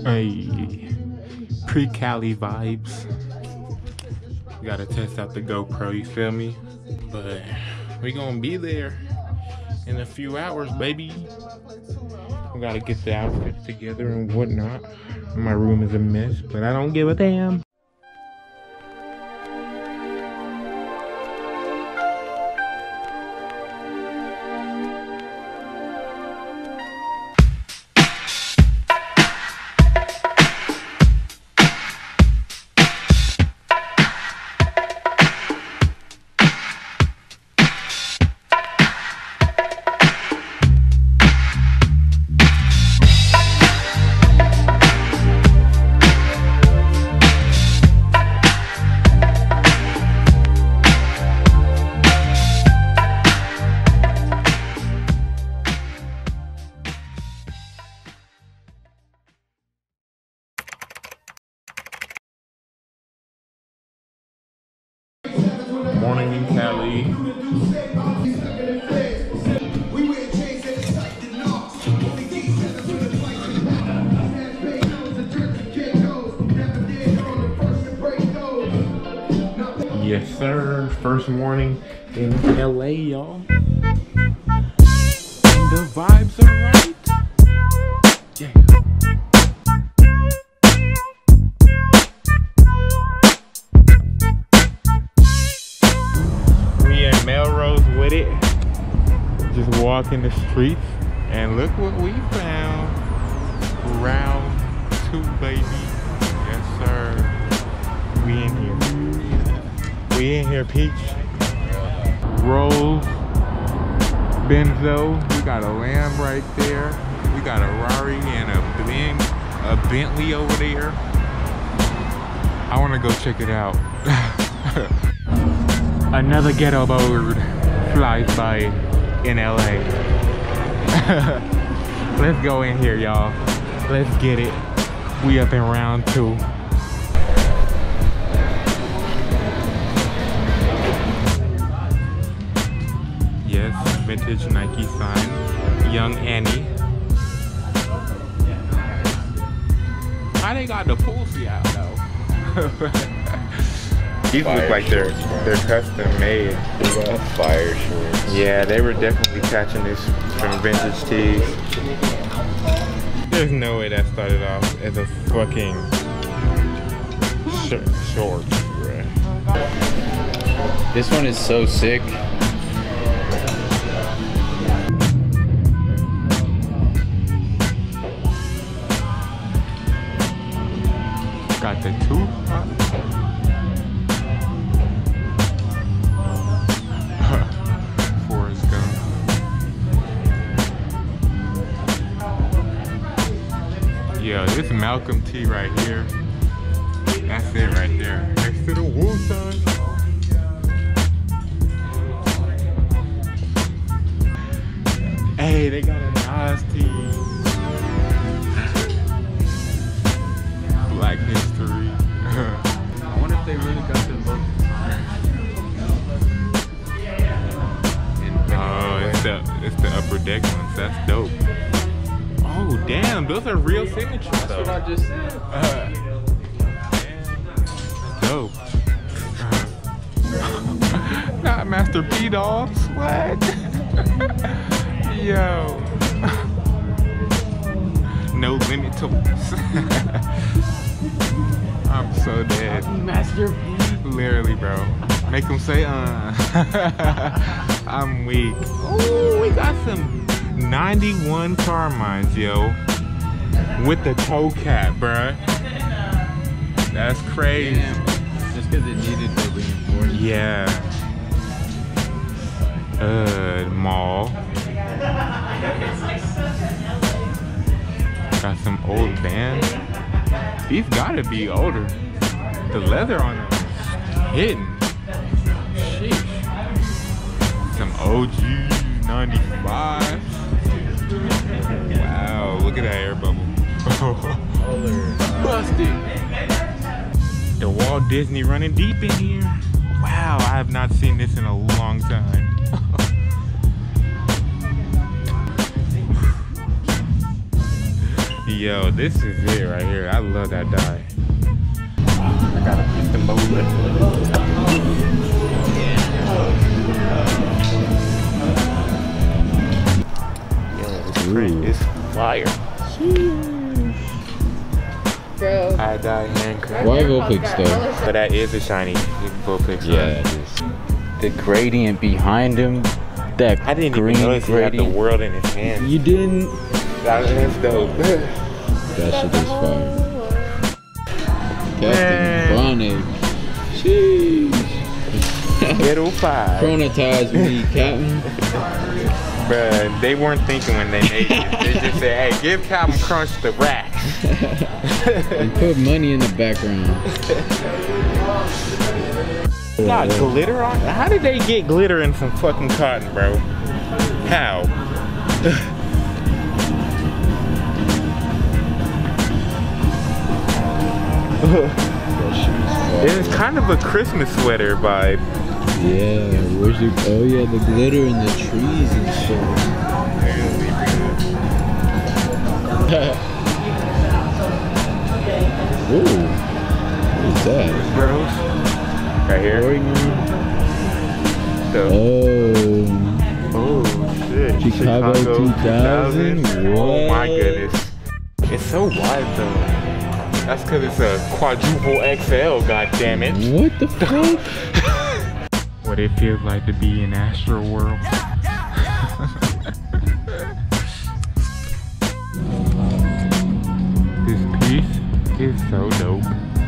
Hey, pre-Cali vibes. Gotta test out the GoPro, you feel me? But we gonna be there in a few hours, baby. We gotta get the outfits together and whatnot. My room is a mess, but I don't give a damn. Morning in Cali. Yes, sir. First morning in LA, y'all. The vibes are right. Yeah. Melrose with it, just walking the streets, and look what we found. Round 2, baby. Yes, sir. We in here. We in here, Peach. Rose, Benzo. We got a Lamb right there. We got a Rari and a Bentley over there. I want to go check it out. Another ghetto bird flies by in LA. Let's go in here, y'all. Let's get it. We up in round 2. Yes, vintage Nike sign. Young Annie. How they got the pussy out though? These look like they're custom made. Fire shorts. Yeah, they were definitely catching this from vintage tees. There's no way that started off as a fucking shorts, bruh. This one is so sick. Got the two. Yeah, this Malcolm T right here. That's it right there. Next to the Wu sign. Hey, they got a Nas T. Black history. I wonder if they really got them both. Oh, it's the upper deck ones. That's dope. Oh damn, those are real signatures though. That's what I just said. Dope. Not Master P dogs. What? Yo. No limit to I'm so dead. Master P. Literally, bro. Make them say I'm weak. Ooh, we got some 91 Carmines, yo, with the toe cap, bruh. That's crazy. Damn. Just because it needed to reinforce. Yeah. Mall. Got some old bands. These gotta be older. The leather on them is hidden. Sheesh. Some OG 95. Wow, look at that air bubble. Busted. The Walt Disney running deep in here. Wow, I have not seen this in a long time. Yo, this is it right here. I love that dye. I gotta pick the motor. It's fire. Bro. I dye hand craft. Why Vulpix though? But that is a shiny Vulpix. Yeah, it is. The gradient behind him, that I didn't green even notice he had the gradient. world in his hand. You didn't? That's dope. That shit is fire. Man. Captain Bonnet. Sheesh. Ghetto 5. Chronotize me, Captain. Bruh, they weren't thinking when they made it. They just said, hey, give Captain Crunch the rack. And put money in the background. Got glitter on? How did they get glitter in some fucking cotton, bro? How? It's kind of a Christmas sweater vibe. Yeah, where's the, oh yeah, the glitter in the trees and shit. Ooh, what is that? Bros. Right here. So, oh shit. Chicago 2000? Oh my What? goodness. It's so wide though. That's because it's a quadruple XL, goddammit. What the fuck? What it feels like to be in Astro World. This piece is so dope.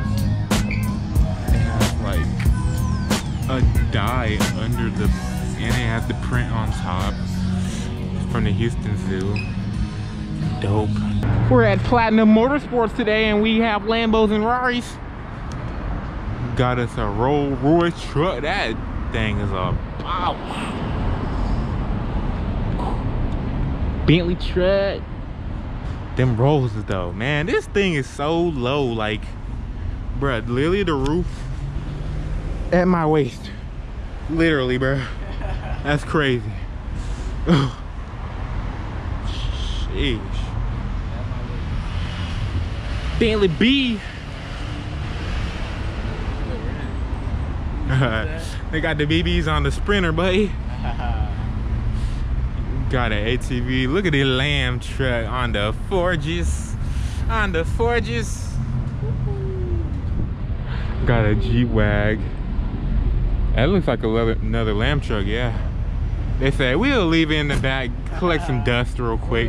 It has like a dye under the, and it has the print on top from the Houston Zoo. Dope. We're at Platinum Motorsports today and we have Lambos and Raris. Got us a Rolls Royce truck. That thing is a wow. Bentley truck. Them roses though, man, this thing is so low. Like, bruh, literally the roof at my waist. Literally, bruh. That's crazy. Sheesh. Bentley B. They got the BBs on the Sprinter, buddy. Got an ATV. Look at the lamb truck on the Forges. On the Forges. Got a G-Wag. That looks like another lamb truck, yeah. They said, we'll leave it in the back, collect some dust real quick.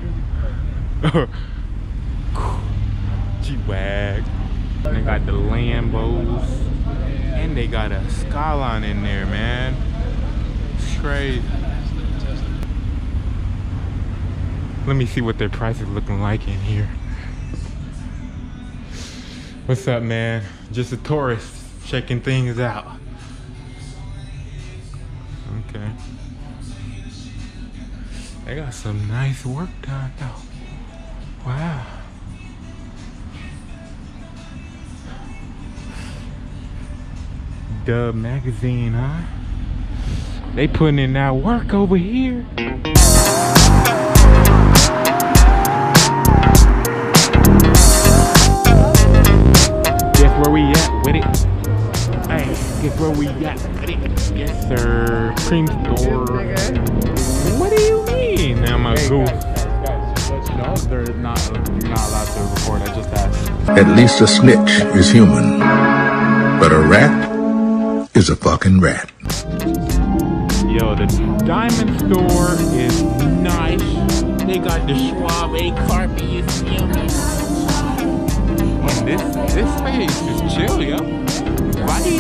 G-Wag. They got the Lambos. And they got a Skyline in there, man. It's crazy. Let me see what their price is looking like in here. What's up, man? Just a tourist checking things out. Okay. They got some nice work done though. Wow. Dub magazine, huh? They putting in that work over here. Guess where we at with it? Hey, guess where we at with it? Yes, sir. Cream store. What do you mean? I'm a goof. Guys, just let you know, you're not allowed to record. I just asked. At least a snitch is human, but a rat is a fucking rat. Yo, the diamond store is nice. They got the Schwab A carpet, you feel me? And this space is chill, yo. Bye.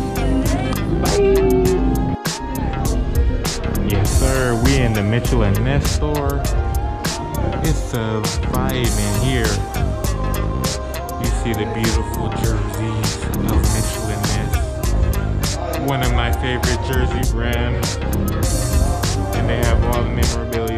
Yes, sir. We in the Mitchell and Ness store. It's a vibe in here. You see the beautiful jerseys of Mitchell and Ness. One of my favorite jersey brands. And they have all the memorabilia.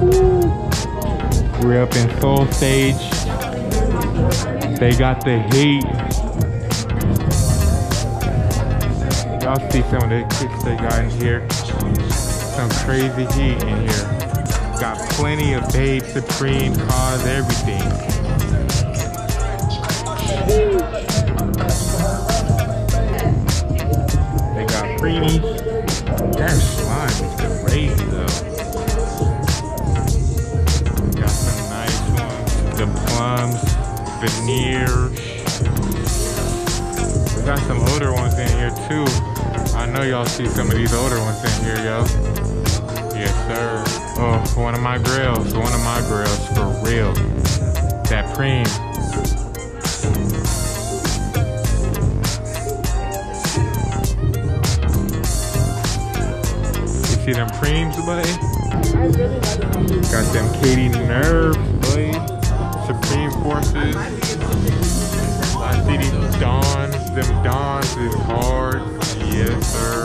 We're up in Soul Stage. They got the heat. Y'all see some of the kicks they got in here. Some crazy heat in here. Got plenty of Babe, Supreme, Cause, everything. They got preemies. That slime is crazy though. Got some nice ones. The plums, veneers. We got some older ones in here too. I know y'all see some of these older ones in here, yo. Yes, sir. Oh, one of my grills for real. That preem. You see them preems, buddy? Got them Katie Nerves, buddy. Supreme Forces. I see these Dawns. Them Dawns is hard. Yes, sir.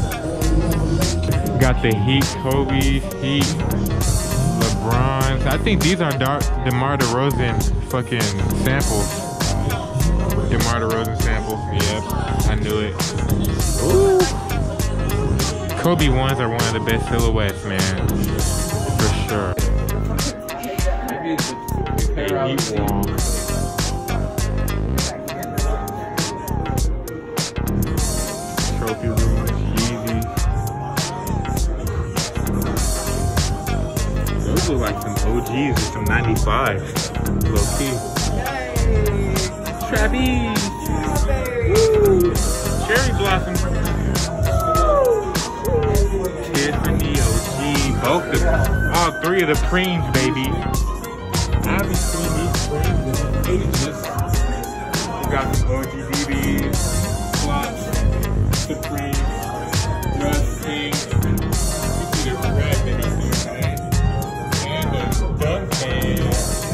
Got the Heat Kobe's, Heat LeBron's. I think these are DeMar DeRozan fucking samples. DeMar DeRozan samples. Yep, I knew it. Ooh. Kobe ones are one of the best silhouettes, man. For sure. Heat wall. Trophy room, Yeezy. Those look like some OGs or some 95s. Low key. Travis. Woo. Cherry Blossom. Tiffany OG. Both of them. All three of the preems, baby. I've been seeing these preems in ages. We got some OG BBs. Flops. Supreme, Rust King, you see the red that he's doing, and the Dunk Man.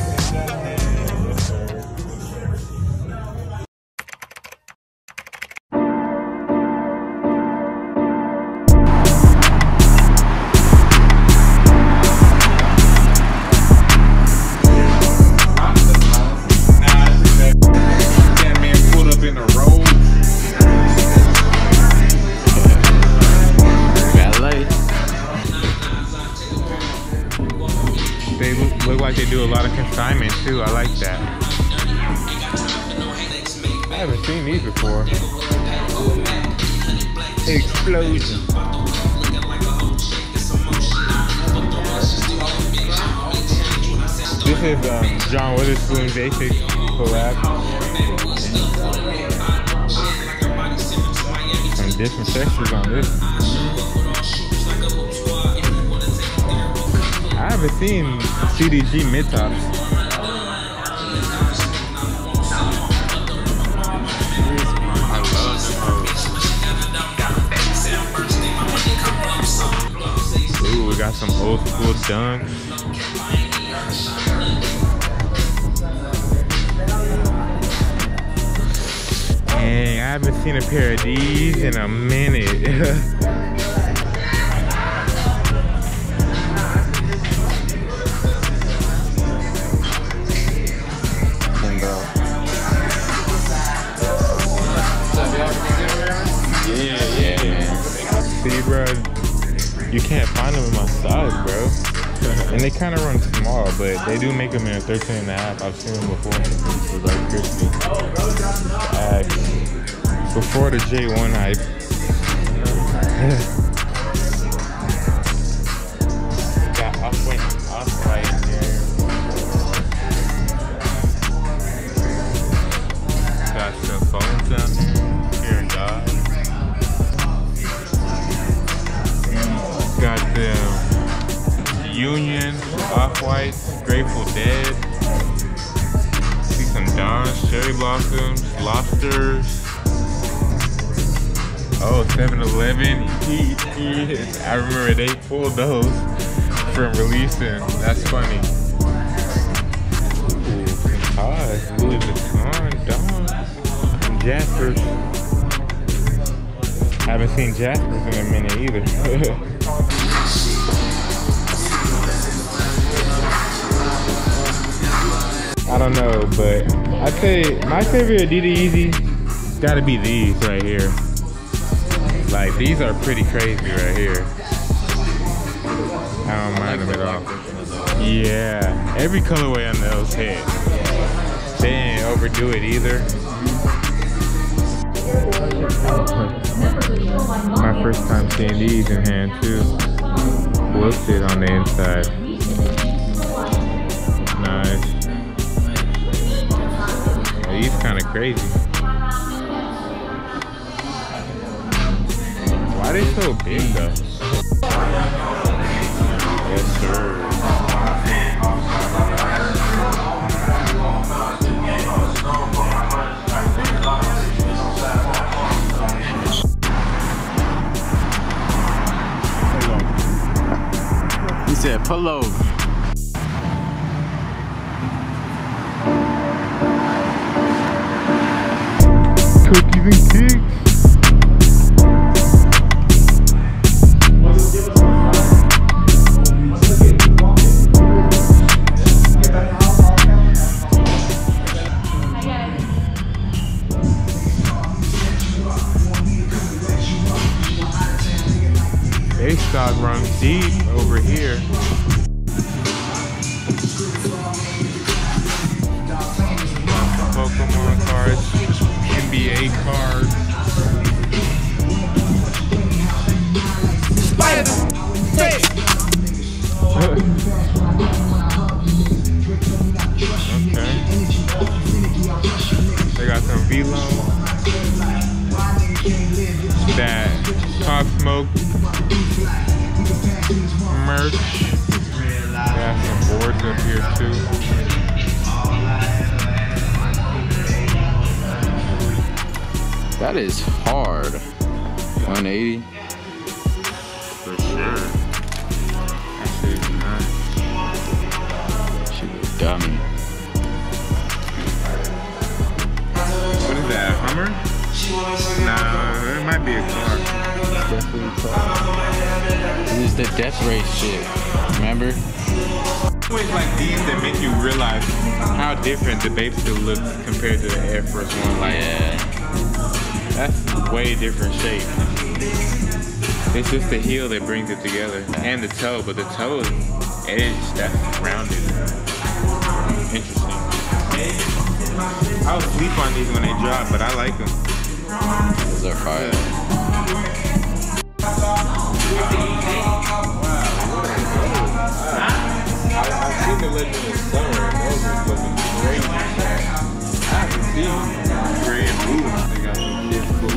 That man pulled up in a road. They look like they do a lot of consignment too. I like that. I haven't seen these before. Explosion. This is John Witherspoon Basic collab. Some different textures on this. I haven't seen CDG mid-tops. I love them. Ooh, we got some old school dunks. Dang, I haven't seen a pair of these in a minute. See, bro, you can't find them in my size, bro. And they kind of run small, but they do make them in a 13.5. I've seen them before. It's like crispy. Before the J1 hype. Got off-white here. Got some phones down there. Here, God. Got the Union, Off-White, Grateful Dead. See some Dons, Cherry Blossoms, Lobsters. Oh, 7-Eleven. I remember they pulled those from releasing. That's funny. Ooh, some Cause, Louis Vuitton, Dons, and Jaspers. Haven't seen Jaspers in a minute either. don't know, but I'd say my favorite Adidas Yeezy gotta be these right here. Like, these are pretty crazy right here. I don't mind them at all. Yeah, every colorway on those hit. They didn't overdo it either. My first time seeing these in hand too. Whooped it on the inside. Nice. These kind of crazy. Why are they so big though? Yes, sir. He said, pull over. Cookies and kicks. They stock runs deep over here. Pokemon cards, NBA cards. Okay. They got some Velo. That Pop Smoke merch. They got some boards up here too. That is hard. 180. For sure. That shit is nice. She was dummy. What is that, a Hummer? Nah, it might be a car. Definitely a car. This is the death race shit. Remember? Always like these that make you realize how different the base still looks compared to the Air Force One. Like, that's way different shape. It's just the heel that brings it together, and the toe. But the toe edge, that's rounded. Interesting. I would sleep on these when they drop, but I like them. Those are fire. I've seen the Legend of Summer, and those are looking great. I haven't seen gray and blue. They got some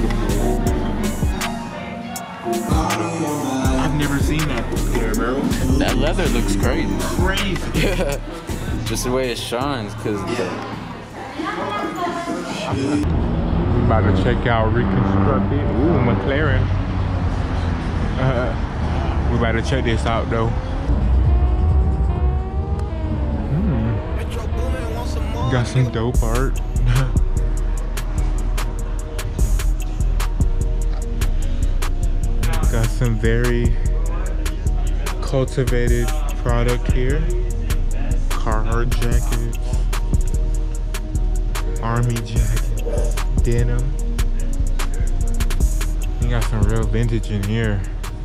shit. I've never seen that before, bro. That leather looks crazy. Crazy. Just the way it shines, cause I'm about to check out Reconstructed. Ooh, McLaren. We about to check this out though. Got some dope art. Got some very cultivated product here. Carhartt jackets, army jackets, denim. You got some real vintage in here.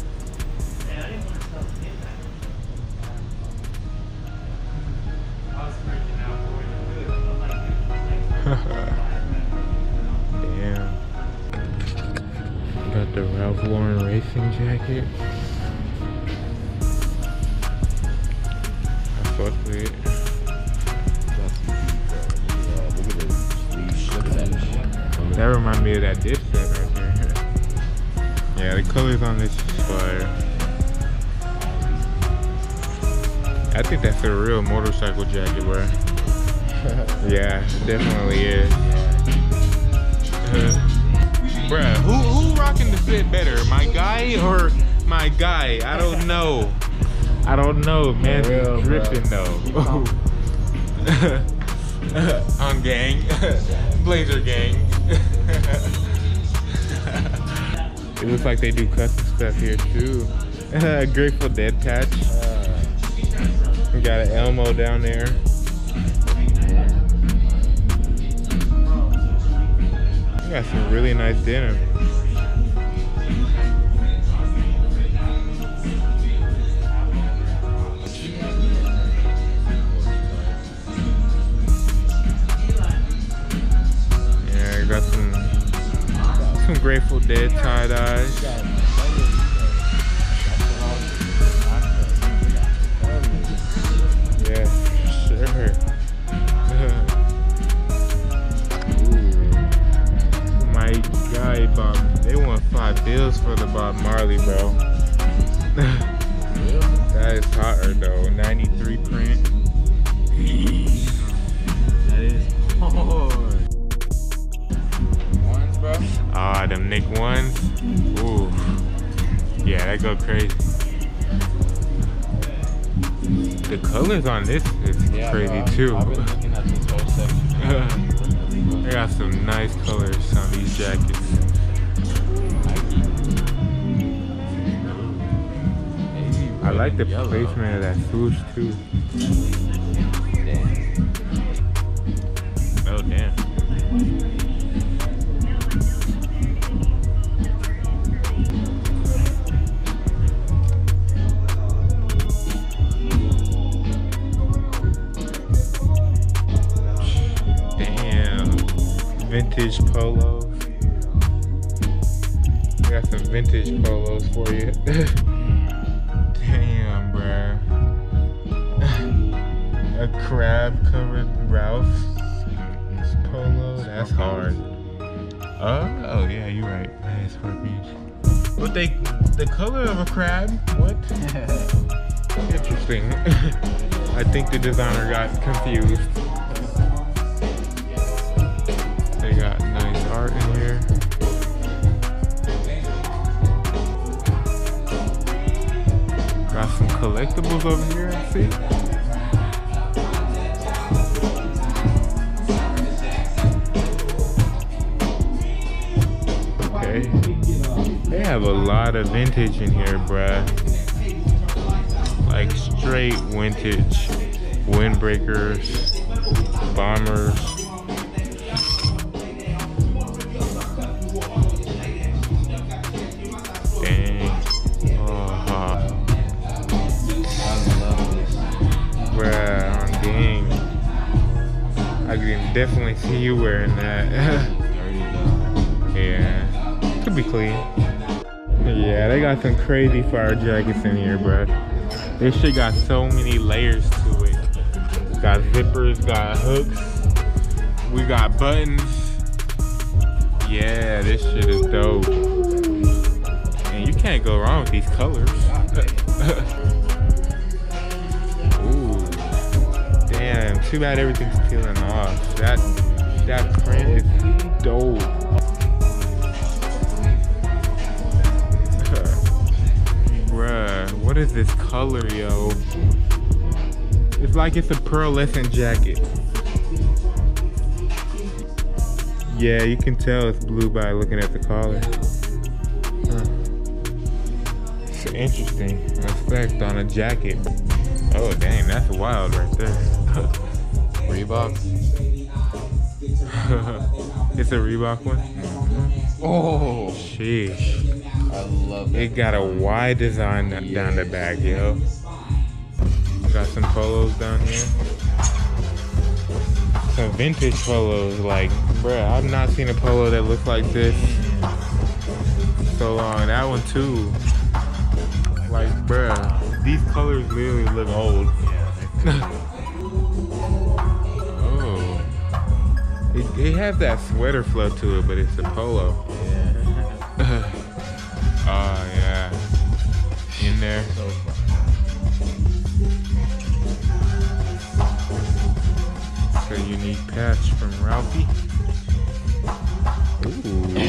Damn. Got the Ralph Lauren racing jacket. I fuck with it. That reminds me of that Dipset right there. Yeah, the colors on this is fire. I think that's a real motorcycle jacket, bro. Yeah, it definitely is. Bruh, who rocking the fit better? My guy or my guy? I don't know. I don't know, man. Real, dripping though. On gang. Blazer gang. It looks like they do custom stuff here too. Grateful Dead patch. We got an Elmo down there. You got some really nice denim. Yeah, I got some Grateful Dead tie-dyes. Yeah, sure. My guy Bob, they want $5 for the Bob Marley, bro. That is hotter though. 93 print. That is hard. Ones, bro? Ah, them Nick ones. Ooh. Yeah, that go crazy. The colors on this is crazy, bro, too. I've been looking at this whole section. They got some nice colors on these jackets. I like the placement of that swoosh too. Oh damn. Vintage polos. I got some vintage polos for you. Damn, bruh. A crab covered Ralph's polo. That's hard. Oh yeah, you're right. That is scorpions. But the color of a crab? What? Interesting. I think the designer got confused. They got nice art in here. Got some collectibles over here, I see. Okay. They have a lot of vintage in here, bruh. Like straight vintage. Windbreakers, bombers. I can definitely see you wearing that. Yeah, could be clean. Yeah, they got some crazy fire jackets in here, bro. This shit got so many layers to it. Got zippers, got hooks, we got buttons. Yeah, this shit is dope. And you can't go wrong with these colors. Damn, too bad everything's peeling off. That print is dope. Bruh, what is this color, yo? It's like it's a pearlescent jacket. Yeah, you can tell it's blue by looking at the collar. It's an interesting effect on a jacket. Oh dang, that's wild right there. Reebok. It's a Reebok one? Mm-hmm. Oh, sheesh. I love it. It got a wide design down the back, yo. Got some polos down here. Some vintage polos, like, bruh, I've not seen a polo that looks like this so long. That one too. Like, bruh, these colors literally look old. Oh. It has that sweater flow to it, but it's a polo. Yeah. Oh, yeah. In there. So fun. A unique patch from Ralphie. Ooh.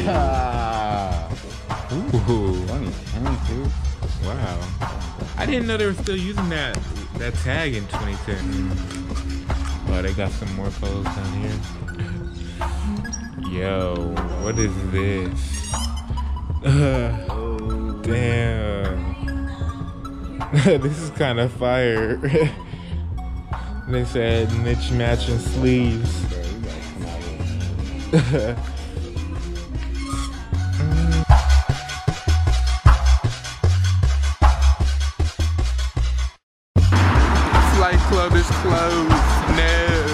Ooh. 2022. Wow. I didn't know they were still using that tag in 2010. Oh, they got some more polos down here. Yo, what is this? Damn. This is kind of fire. They said niche matching sleeves. Fight Club is closed. No.